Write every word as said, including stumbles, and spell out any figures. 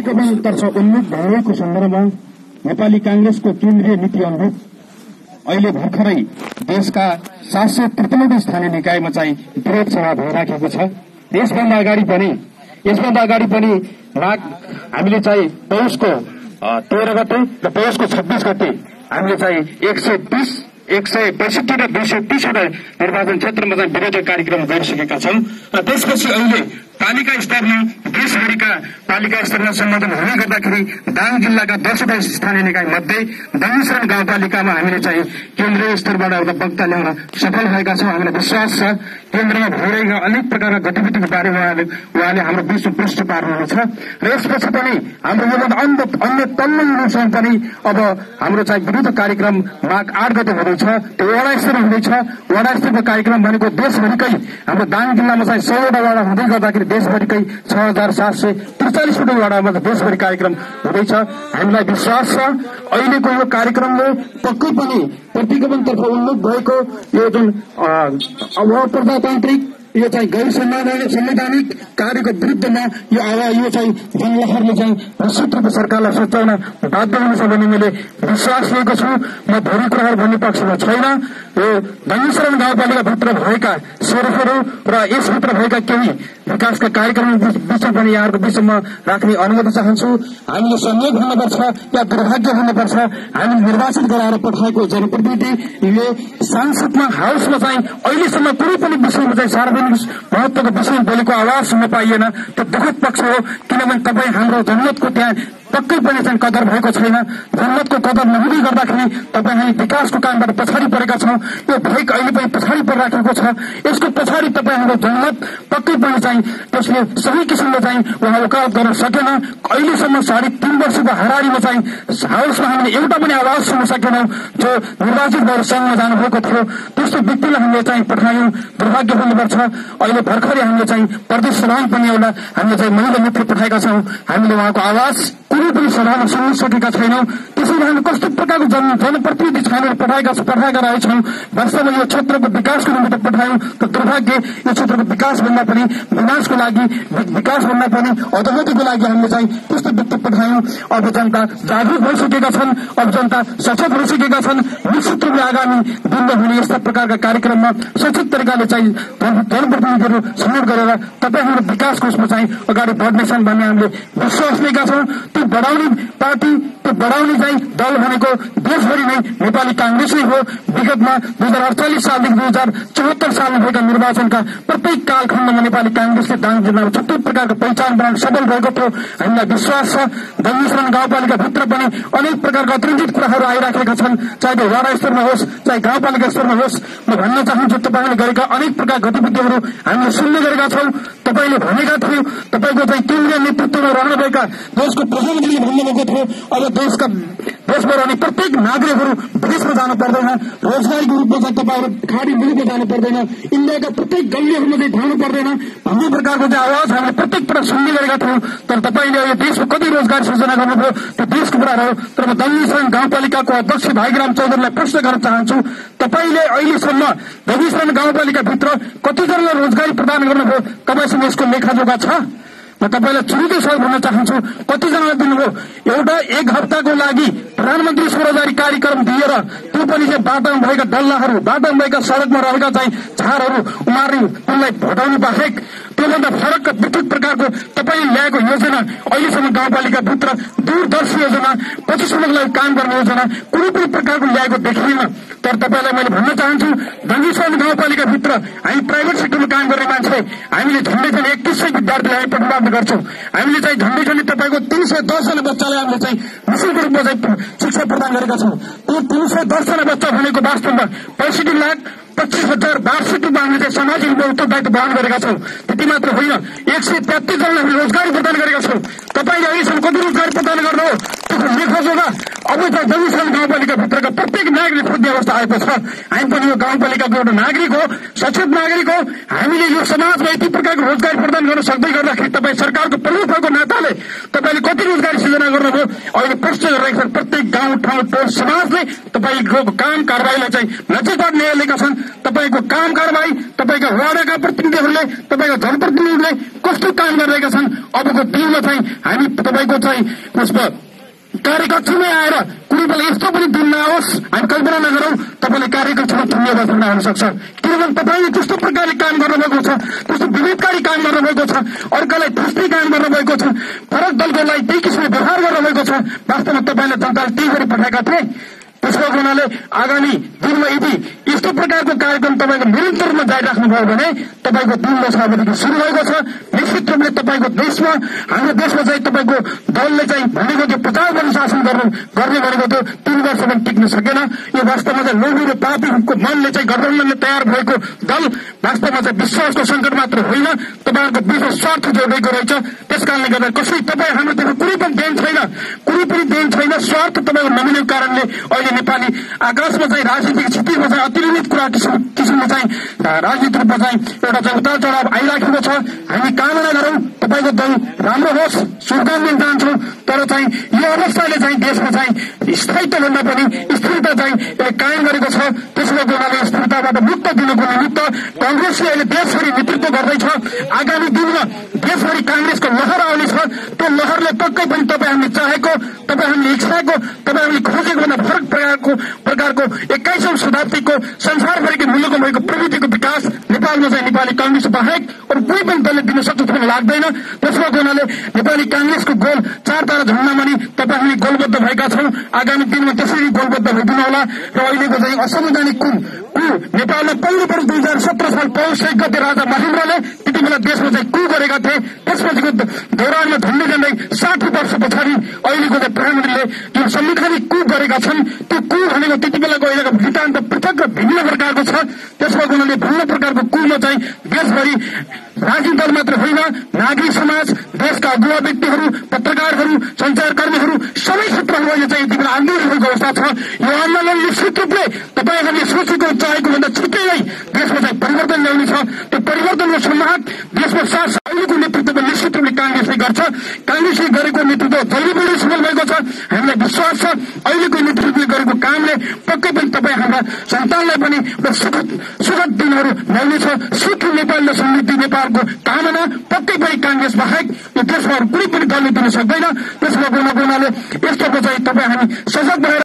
प्रतिगमनतर्फ उन्मुख भइरहेको सन्दर्भमा नेपाली कांग्रेसको केन्द्रीय नीति अनुरूप अहिले भर्खरै देशका सात सय त्रिपन्न स्थानीय निकायमा चाहिँ विरोध सभा भइराखेको छ। यसभन्दा अगाडि पनि यसभन्दा अगाडि पनि हामीले चाहिँ पौषको तेह्र गते र पौषको छब्बीस गते हामीले चाहिँ एक सय तीस एक सय पैंसठी र दुई सय तीसवटा निर्वाचन क्षेत्रमा चाहिँ विरोध कार्यक्रम गरिसकेका छौं र त्यसपछि अहिले पालिका स्तरमा देशभरिका पालिका स्तरमा सम्बोधन हुने गर्दाखेरि दाङ जिल्लाका दसवटा स्थानीय निकाय मध्ये दङ्गीशरण गाउँपालिकामा हामीले चाहिँ केन्द्रीय स्तरबाट एउटा वक्ता ल्याउन सफल भएका छौं। हामीलाई विश्वास छ केन्द्रमा भइरहेका अनेक प्रकारका गतिविधिको बारेमा उहाँले हाम्रो विश्व पृष्ठ पार्नुहुनेछ र यसपछि पनि हाम्रो योभन्दा अन्य अन्य तल्लो मुलुकसँग पनि अब हाम्रो चाहिँ विरुद्ध कार्यक्रम माघ आठ गते हुँदैछ। त्यो वडा स्तरमा हुँदैछ। वडा स्तरको कार्यक्रम भनेको देशभरिकै हाम्रो दाङ जिल्लामा चाहिँ सयवटा वडा हुँदै गर्दाखेरि देशभरिकै छ हजार सात सय त्रिचालिसवटा वडामा कार्यक्रम कार्यक्रम हुँदैछ। हामीलाई विश्वास छ अहिलेको यो कार्यक्रमले पक्कै पनि प्रतिगमनतर्फ उन्मुख भएको यो जुन अप्रजातान्त्रिक यो चाहिँ गैर संवैधानिक कार्यको विरुद्धमा यो आवाज यो चाहिँ जनलहरले चाहिँ निश्चित रूपमा सरकारलाई सच्याउन बाध्य हुनेछ भन्ने मैले विश्वास लिएको छु। म भोलि कुराहरू भन्ने पक्षमा छैन। यो दङ्गीशरण गाउँपालिकाभित्र भएका स्वरूपहरू र यसभित्र भएका केही विकासका कार्यक्रम विषय पनि यहाँहरूको विषयमा राख्ने अनुमति चाहन्छु। हामीले संयोग हुनुपर्छ या दुर्भाग्य हुनुपर्छ हामी निर्वाचित गराएर पठाएको जनप्रतिनिधिले सांसदमा हाउसमा चाहिँ अहिलेसम्म कुनै पनि विषयमा चाहिँ सार्वजनिक महत्वको विषयमा बोलेको आवाज सुन्न पाइएन। त्यो दुःखद पक्ष हो किनभने तपाईँ हाम्रो जनमतको त्यहाँ पक्कै पनि चाहिँ कदर भएको छैन। जनमतको कदर नहुँदै गर्दाखेरि तपाईँ हामी विकासको कामबाट पछाडि परेका छौं। यो भेग अहिले पनि पछाडि परिराखेको छ। यसको पछाडि तपाईँ हाम्रो जनमत पक्कै पनि चाहिँ त्यसले सही किसिमले चाहिँ उहाँ वकालत गर्न सकेन। अहिलेसम्म साढे तीन वर्षको हाराहारीमा चाहिँ हाउसमा हामीले एउटा पनि आवाज सुन्न सकेनौं जो निर्वाचित भएर संघमा जानुभएको थियो। त्यस्तो व्यक्तिलाई हामीले चाहिँ पठायौं। दुर्भाग्य हुनुपर्छ। अहिले भर्खरै हामीले चाहिँ प्रदेश सभामा पनि एउटा हामीले चाहिँ महिला मित्र पठाएका छौं। हामीले उहाँको आवाज कुनै पनि सभामा सुन्न सकेका छैनौं। त्यसैले हामी कस्तो प्रकारको जन जनप्रतिनिधि छानेर पठाएका पठाएका रहेछौं। वास्तवमा यो क्षेत्रको विकासको निमित्त पठायौं त दुर्भाग्य यो क्षेत्रको विकास भन्दा पनि विनाशको लागि विकास भन्दा पनि अधोगतिको लागि हामीले चाहिँ त्यस्तो व्यक्ति पठायौं। अब जनता जागरूक भइसकेका छन्। अब जनता सचेत भइसकेका छन्। निश्चित रूपले आगामी दिनमा हुने यस्ता प्रकारका कार्यक्रममा सचेत तरिकाले चाहिँ जनप्रतिनिधिहरू छनौट गरेर तपाईँ हाम्रो विकासको उसमा चाहिँ अगाडि बढ्नेछन् भन्ने हामीले विश्वास लिएका छौं। त्यो बढाउने पार्टी त्यो बढाउने चाहिँ दल भनेको देशभरि नै नेपाली कांग्रेस नै हो। विगतमा दुई हजार अडचालिस सालदेखि दुई हजार चौहत्तर सालमा भएका निर्वाचनका प्रत्येक कालखण्डमा नेपाली कांग्रेसले दाङ जिल्लामा छुट्टै प्रकारको पहिचान बनाउन सफल भएको थियो। हामीलाई विश्वास छ दङ्गीशरण गाउँपालिकाभित्र पनि अनेक प्रकारका अतिरञ्जित कुराहरू आइराखेका छन्। चाहे त्यो वडा स्तरमा होस् चाहे गाउँपालिका स्तरमा होस्। म भन्न चाहन्छु तपाईँले गरेका अनेक प्रकार गतिविधिहरू हामीले सुन्ने गरेका छौं। तपाईँले भनेका थियो तपाईँको चाहिँ केन्द्रीय नेतृत्वमा रहनुभएका देशको प्रधानमन्त्रीले भन्नुभएको थियो अब देशका देशमा रहने प्रत्येक नागरिकहरू विदेशमा जानु पर्दैन। रोजगारीको रूपमा चाहिँ तपाईँहरू खाडी मुलुकमा जानु पर्दैन। इन्डियाका प्रत्येक गल्लीहरूमा चाहिँ धाउनु पर्दैन भन्ने प्रकारको चाहिँ आवाज हामीले प्रत्येक पटक सुन्ने गरेका थियौं। तर तपाईँले यो देशमा कति रोजगार सृजना गर्नुभयो त्यो देशको कुरा हो। तर म दङ्गीशरण गाउँपालिकाको अध्यक्ष भाइग्राम चौधरीलाई प्रश्न गर्न चाहन्छु तपाईँले अहिलेसम्म दङ्गीशरण गाउँपालिकाभित्र कतिजनालाई रोजगारी प्रदान गर्नुभयो? तपाईँसँग यसको लेखाजोखा छ? म तपाईँलाई चुनिँदै सवाल भन्न चाहन्छु कतिजनालाई दिनुभयो? एउटा एक हप्ताको लागि प्रधानमन्त्री स्वरोजगारी कार्यक्रम दिएर त्यो पनि चाहिँ बाटामा भएका डल्लाहरू बाटामा भएका सड़कमा रहेका चाहिँ झारहरू उमार्ने उनलाई भटाउनु बाहेक त्योभन्दा फरक विद्युत प्रकारको तपाईँले ल्याएको योजना अहिलेसम्म गाउँपालिकाभित्र दूरदर्शी योजना पच्चीस मुलुकलाई काम गर्ने योजना कुनै पनि प्रकारको ल्याएको देखिएन। तर तपाईँलाई मैले भन्न चाहन्छु दङ्गीशरण गाउँपालिकाभित्र हामी प्राइभेट सेक्टरमा काम गर्ने मान्छे हामीले झन्डै झन्डै एकतीस सय विद्यार्थीलाई हामी प्रतिबद्ध गर्छौं। हामीले चाहिँ झन्डै झन्डै तपाईँको तीन सय दसजना बच्चालाई हामीले चाहिँ निःशुल्क रूपमा चाहिँ शिक्षा प्रदान गरेका छौं। त्यो तीन सय दसजना बच्चा भनेको वास्तवमा पैंसठी लाख पच्चीस हजार वार्षिक रूपमा हामीले चाहिँ सामाजिक रूपमा उत्तरदायित्व वहन गरेका छौं। त्यति मात्र होइन एक सय तेत्तीस जनालाई हामीले रोजगारी प्रदान गरेका छौं। तपाईँले अहिलेसम्म कति रोजगारी प्रदान गर्नुभयो त्यो लेखाजोखा अब चाहिँ दङ्गीशरण गाउँपालिकाभित्रका प्रत्येक नागरिक नागरिकले खोज्ने अवस्था आएको छ। हामी पनि यो गाउँपालिकाको एउटा नागरिक हो, सचेत नागरिक हो। हामीले यो समाजमा यति प्रकारको रोजगारी प्रदान गर्न सक्दै गर्दाखेरि तपाईँ सरकारको प्रमुख भएको नाताले तपाईँले कति रोजगारी सिर्जना गर्नुभयो अहिले प्रश्न गरिरहेको छ। प्रत्येक गाउँ ठाउँ टोल समाजले तपाईँको काम कारबाहीलाई चाहिँ नजिकबाट ल्याएका छन्। तपाईँको काम कारबाही तपाईँका वार्डका प्रतिनिधिहरूले तपाईँका जनप्रतिनिधिले कस्तो काम गरिरहेका छन्। अबको दिनमा चाहिँ हामी तपाईँको चाहिँ उसमा कार्यकक्षमै आएर कुनै बेला यस्तो पनि दिन नआओस्, हामी कल्पना नगरौँ तपाईँले कार्यकक्षमा थुन्ने अवस्था हुन सक्छ। किनभने तपाईँले त्यस्तो प्रकारले काम गर्नुभएको छ, त्यस्तो विविधकारी काम गर्नुभएको छ, अर्कालाई थस्ने काम गर्नुभएको छ, फरक दलकोलाई त्यही किसिमले व्यवहार गर्नुभएको छ। वास्तवमा तपाईँले जनताले त्यही गरी पठाएका थिए। त्यसको हुनाले आगामी दिनमा यदि यस्तो प्रकारको कार्यक्रम तपाईँको निरन्तर रूपमा जारिराख्नुभयो भने तपाईँको तीन वर्ष अवधिको शुरू भएको छ। निश्चित रूपले तपाईँको देशमा हाम्रो देशमा चाहिँ तपाईँको दलले चाहिँ भनेको त्यो प्रचार गर्ने शासन गर्नु गर्ने भनेको त्यो तीन वर्ष पनि टिक्न सकेन। यो वास्तवमा चाहिँ लोभी र पापीको मनले चाहिँ गठबन्धनले तयार भएको दल वास्तवमा चाहिँ विश्वासको सङ्कट मात्र होइन, तपाईँहरूको विश्व स्वार्थ जोडिएको रहेछ। त्यस कारणले गर्दा कसै तपाईँ हाम्रोतिर कुनै पनि देन छैन, कुनै पनि देन छैन। स्वार्थ तपाईँको नमिनेको कारणले अहिले नेपाली आकाशमा चाहिँ राजनीतिक क्षतिमा चाहिँ अतिरिक्त कुरा किसिमले चाहिँ राजनीतिक रूपमा चाहिँ एउटा चाहिँ उतार चढाव आइराखेको छ। हामी कामना गरौँ तपाईँको दल राम्रो होस्, शुभकामना चाहन्छौँ। तर चाहिँ यो अवस्थाले चाहिँ देशमा चाहिँ स्थायित्व भन्दा पनि स्थिरता चाहिँ यसले कायम गरेको छ। त्यसले गर्दा स्थिरताबाट मुक्त दिनुको निमित्त कांग्रेसले अहिले देशभरि नेतृत्व गर्दैछ। आगामी दिनमा देशभरि कांग्रेसको लहर आउनेछ। त्यो लहरले पक्कै पनि तपाईँ हामीले चाहेको, तपाईँ हामीले इच्छाको, तपाईँ हामीले खोजेको भन्दा फरक प्रकारको प्रकारको एक्काइसौं शताब्दीको संसारभरिको मूल्यको भएको प्रविधिको विकास नेपालमा चाहिँ नेपाली कांग्रेस बाहेक अरू कुनै पनि दलले दिन सक्छ भन्ने लाग्दैन। त्यसको हुनाले नेपाली कांग्रेसको गोल चार तारा झण्डामा नि तपाईँ हामी गोलबद्ध भएका छौँ। आगामी दिनमा त्यसरी गोलबद्ध भइदिनु होला। र अहिलेको चाहिँ असंवैधानिक कुन कु नेपालमा पहिलोपल्ट दुई हजार सत्र साल पौष एक गते राजा महेन्द्रले त्यति बेला देशमा चाहिँ कु गरेका थिए। त्यसपछिको दौरानमा झन्डै झन्डै साठी वर्ष पछाडि अहिलेको चाहिँ प्रधानमन्त्रीले जुन संवैधानिक कु गरेका छन् त्यो कु भनेको त्यति बेलाको अहिलेको नितान्त पृथक र भिन्न प्रकारको छ। त्यसको हुनाले भिन्न प्रकारको कुमा चाहिँ देशभरि राजनीतिक दल मात्र होइन, नागरिक समाज, देशका अगुवा व्यक्तिहरू, पत्रकारहरू, संचारकर्मीहरू सबै क्षेत्रहरू अहिले चाहिँ यति बेला आन्दोलन भएको अवस्था छ। यो आन्दोलन निश्चित रूपले तपाईँहरूले सोचेको चाहेको भन्दा छिट्टै नै देशमा चाहिँ परिवर्तन ल्याउने छ। त्यो परिवर्तनको सम्माहक देशमा साथ अहिलेको नेतृत्व निश्चित रूपले कांग्रेसले गर्छ। कांग्रेसले गरेको नेतृत्व जहिले पनि सफल भएको छ। हामीलाई विश्वास छ अहिलेको नेतृत्वले गरेको कामले पक्कै पनि तपाईँ हाम्रा सन्तानलाई पनि सुखद सुखद दिनहरू ल्याउनेछ। सुखी नेपाल र समृद्धि नेपालको कामना पक्कै पनि कांग्रेस बाहेक यो देशमा कुनै पनि दलले दिन सक्दैन। त्यसमा गुनाले यस्तो चाहिँ तपाईँ हामी सजग भएर